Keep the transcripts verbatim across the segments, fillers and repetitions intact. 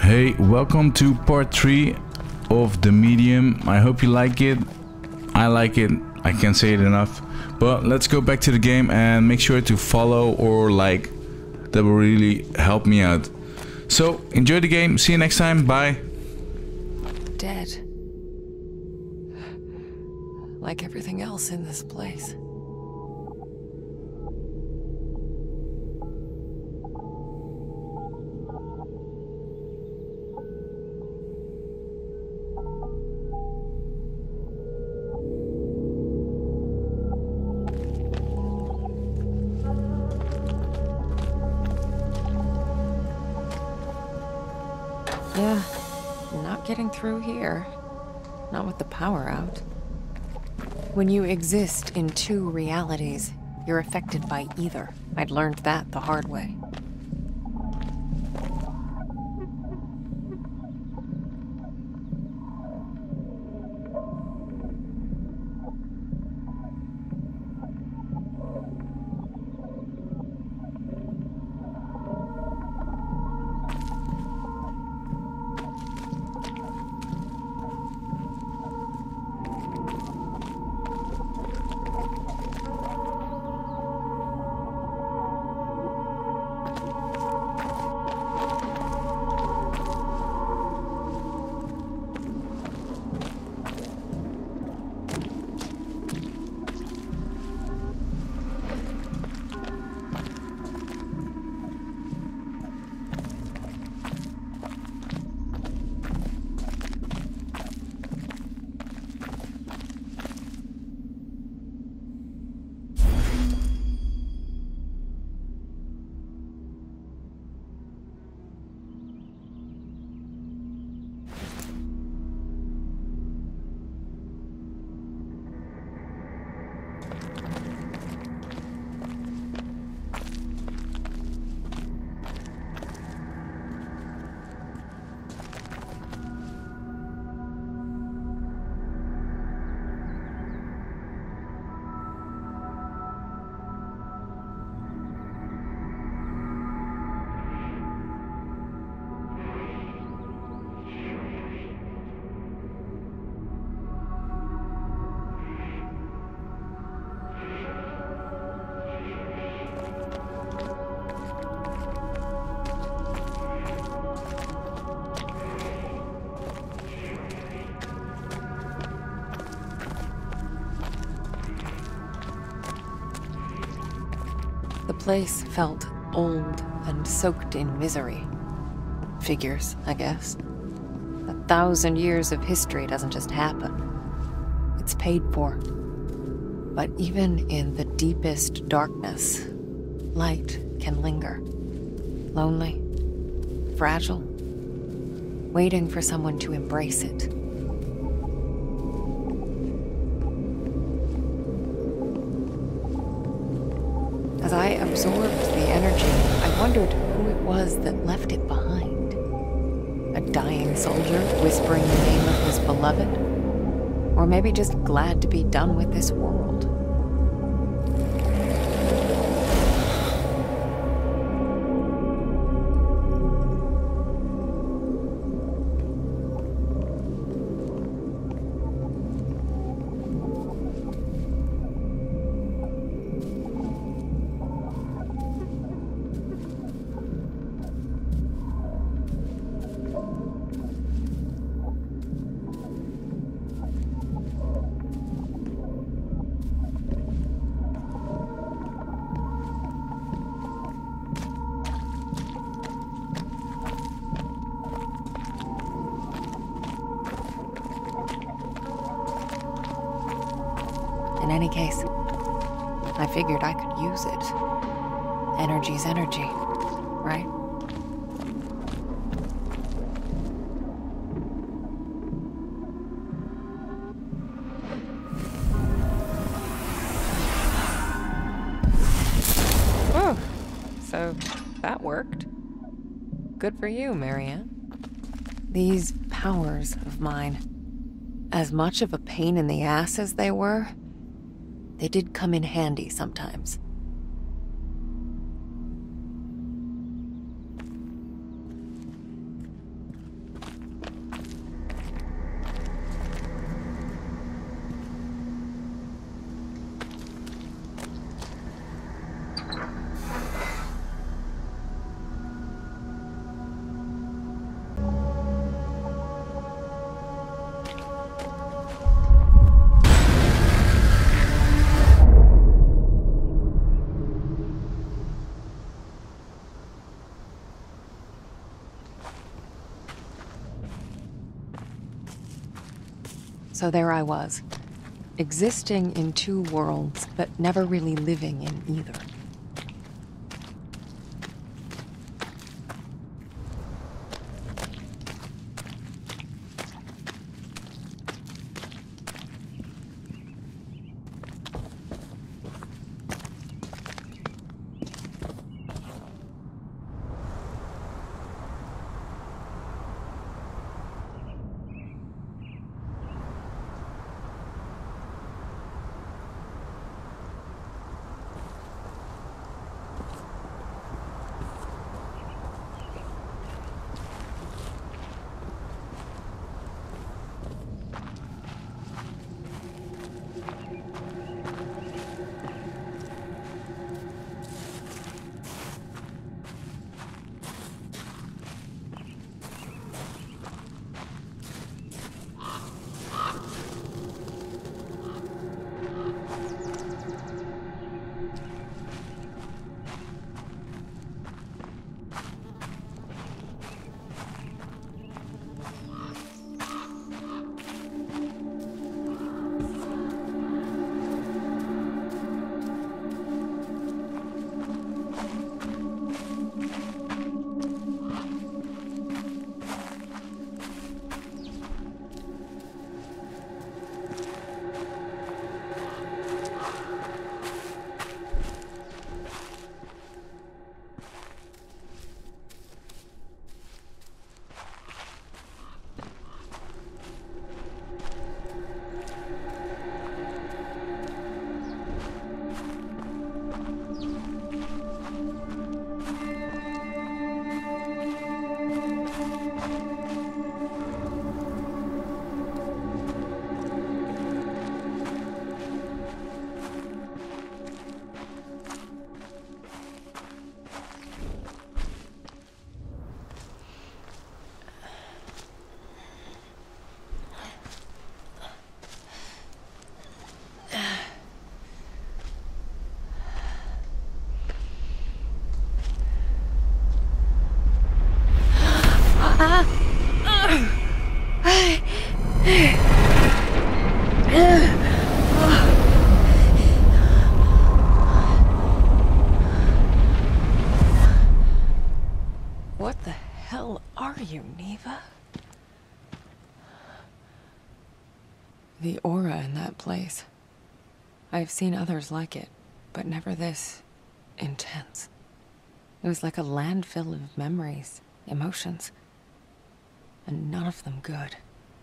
Hey, welcome to part three of the medium. I hope you like it. I like it. I can't say it enough. But let's go back to the game and make sure to follow or like. That will really help me out. So enjoy the game. See you next time. Bye. Dead. Like everything else in this place. Yeah, not getting through here. Not with the power out. When you exist in two realities, you're affected by either. I'd learned that the hard way. The place felt old and soaked in misery. Figures, I guess. A thousand years of history doesn't just happen. It's paid for. But even in the deepest darkness, light can linger. Lonely, fragile, waiting for someone to embrace it. As I absorbed the energy, I wondered who it was that left it behind. A dying soldier whispering the name of his beloved? Or maybe just glad to be done with this world? In any case, I figured I could use it. Energy's energy, right? Oh, so that worked. Good for you, Marianne. These powers of mine, as much of a pain in the ass as they were, they did come in handy sometimes. So there I was, existing in two worlds, but never really living in either. What the hell are you, Neva? The aura in that place. I've seen others like it, but never this intense. It was like a landfill of memories, emotions, and none of them good.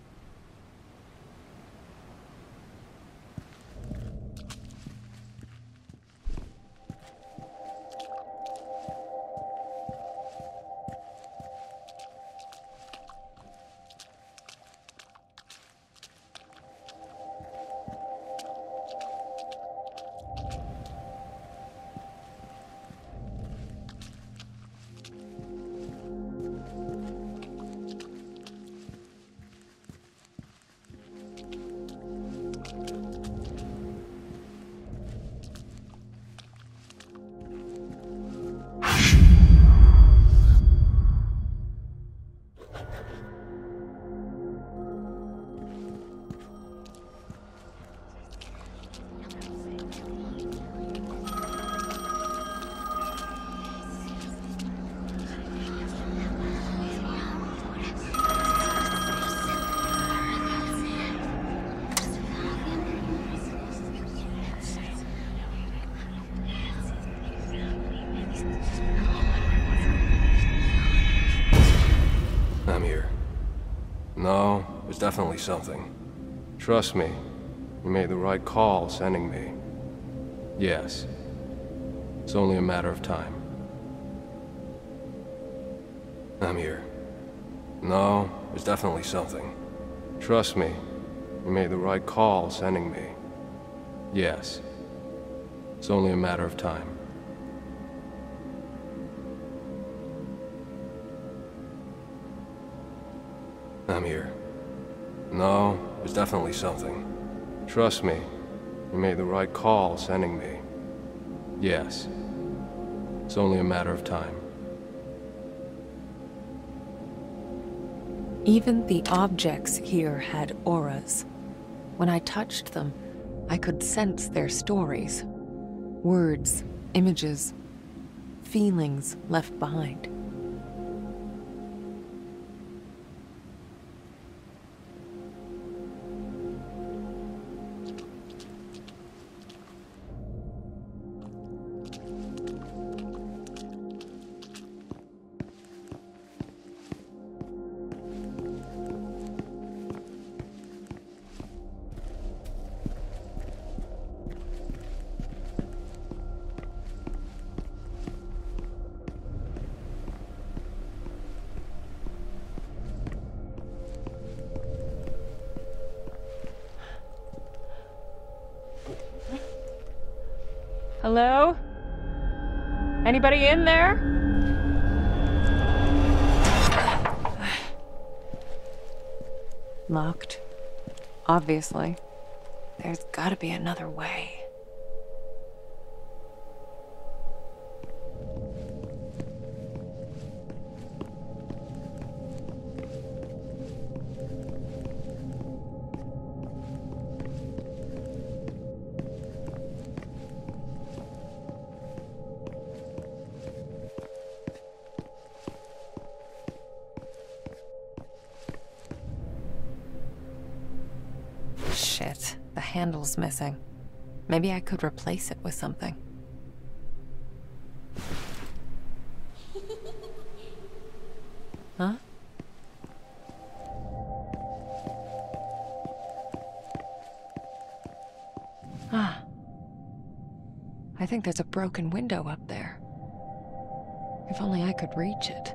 I'm here. No, there's definitely something. Trust me, you made the right call sending me. Yes. It's only a matter of time. I'm here. No, there's definitely something. Trust me, you made the right call sending me. Yes. It's only a matter of time. I'm here. No, there's definitely something. Trust me, you made the right call sending me. Yes. It's only a matter of time. Even the objects here had auras. When I touched them, I could sense their stories. Words, images, feelings left behind. Hello? Anybody in there? Locked. Obviously. There's gotta be another way. Shit, the handle's missing. Maybe I could replace it with something. Huh? Ah. I think there's a broken window up there. If only I could reach it.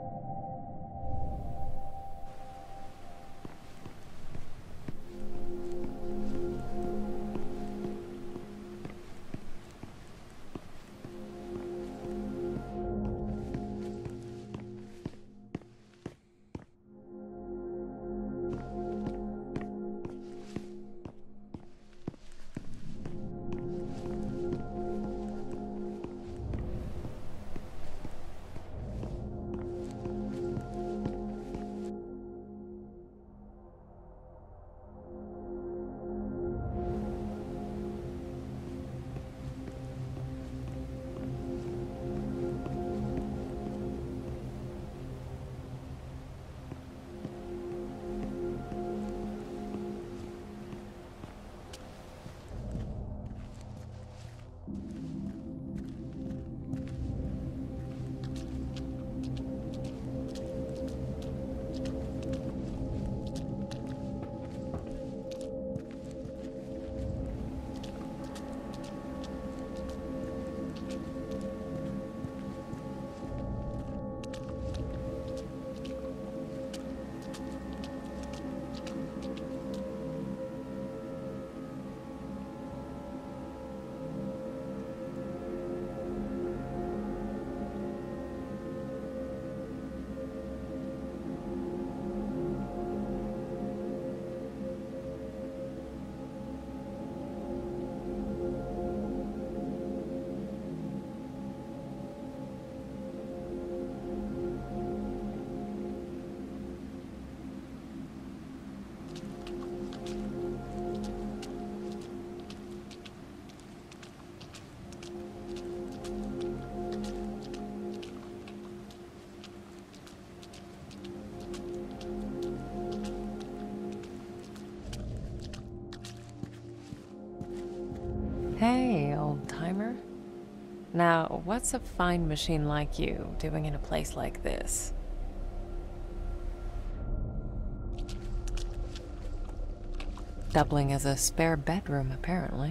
Hey, old-timer. Now, what's a fine machine like you doing in a place like this? Doubling as a spare bedroom, apparently.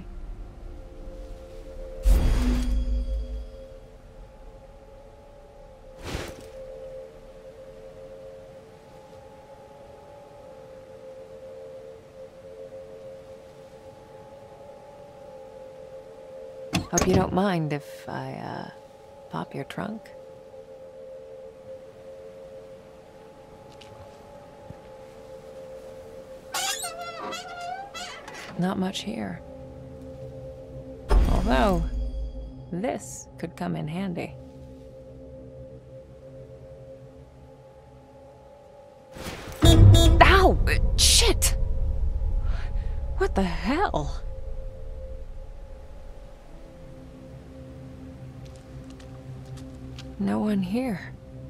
Hope you don't mind if I, uh, pop your trunk? Not much here. Although, this could come in handy. Ow! Shit! What the hell? No one here.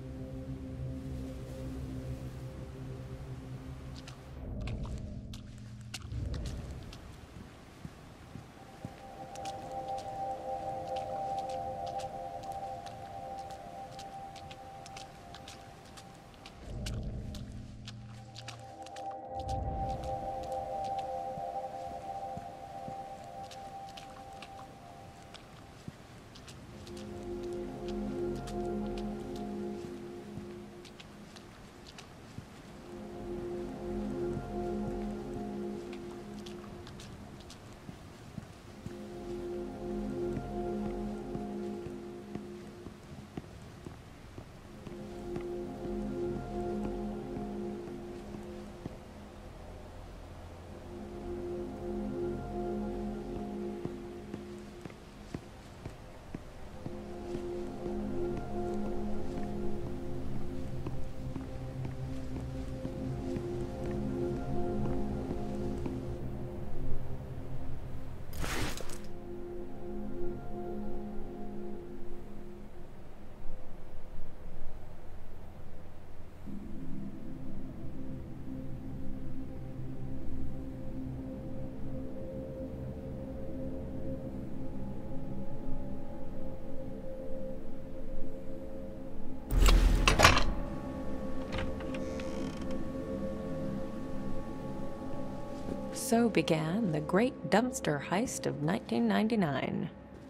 So began the great dumpster heist of nineteen ninety-nine.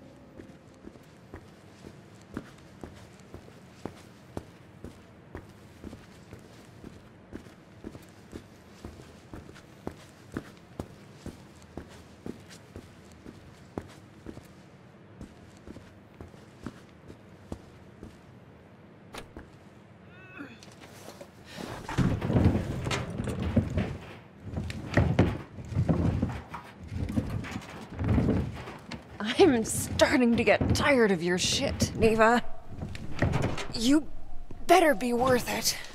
I'm starting to get tired of your shit, Neva. You better be worth it.